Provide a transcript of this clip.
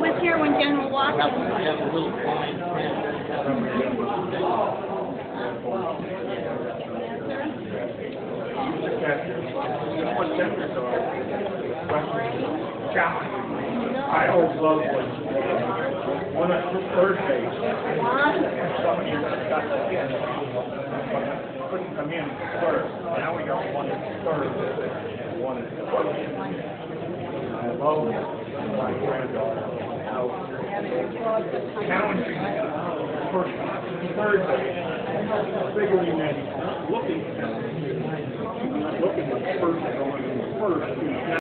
was here when General walked up. We have a little fine print. I always love when it's Thursday, somebody got the kids. Couldn't come in first. Now we got one Thursday and one is I love my granddaughter. Challenging first Thursday, figuring that looking at the first going first.